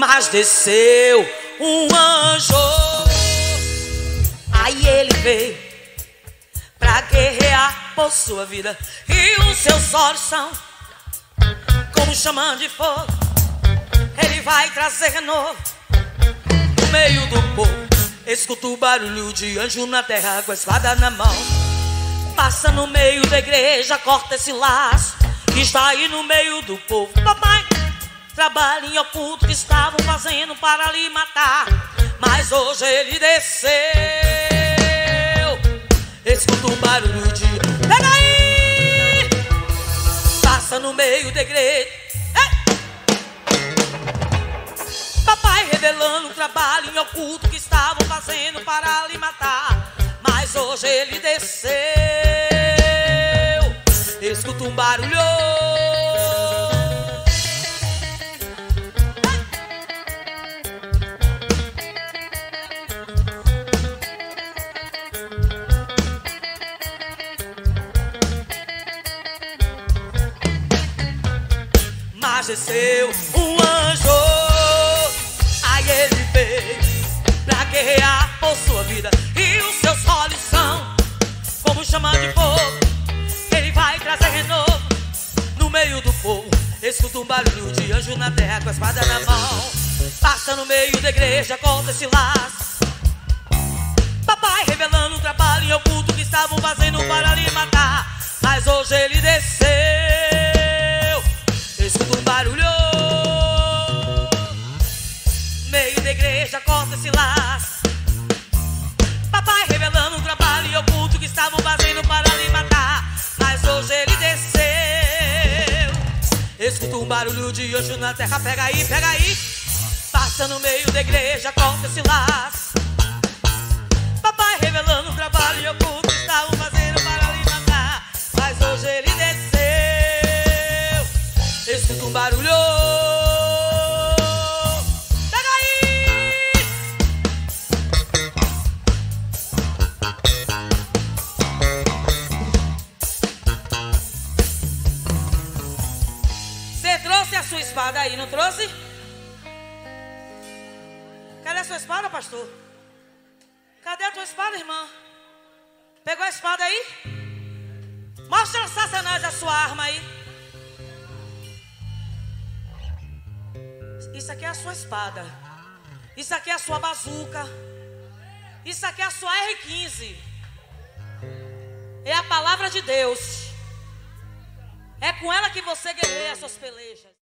Mas desceu um anjo, aí ele veio pra guerrear por sua vida. E os seus olhos são como chama de fogo. Ele vai trazer renovo no meio do povo. Escuta o barulho de anjo na terra com a espada na mão. Passa no meio da igreja, corta esse laço que está aí no meio do povo. Papai, trabalho em oculto que estavam fazendo para lhe matar, mas hoje ele desceu. Escuta o barulho de... Pega aí! Passa no meio da igreja. Papai revelando um trabalho em oculto que estavam fazendo para lhe matar, mas hoje ele desceu. Escuta um barulho. Mas desceu um anjo, aí ele veio pra guerrear por sua vida. E os seus olhos são como chama de fogo. Ele vai trazer renovo no meio do povo. Escuta um barulho de anjo na terra com a espada na mão. Passa no meio da igreja, corta esse laço. Papai revelando um trabalho em oculto que estavam fazendo para lhe matar, mas hoje ele desceu. Escuta um barulho. Meio da igreja, corta esse laço. Papai revelando um trabalho oculto que estavam fazendo para lhe matar, mas hoje ele desceu. Escuta um barulho de anjo na terra. Pega aí, pega aí. Passa no meio da igreja, corta esse laço. Papai revelando um trabalho oculto que estavam fazendo para lhe matar, mas hoje ele desceu. Escuta um barulho. Pega aí. Você trouxe a sua espada aí, não trouxe? Cadê a sua espada, pastor? Cadê a tua espada, irmã? Pegou a espada aí? Mostra a Satanás a sua arma aí. Isso aqui é a sua espada. Isso aqui é a sua bazuca. Isso aqui é a sua R15. É a palavra de Deus. É com ela que você guerreia as suas pelejas.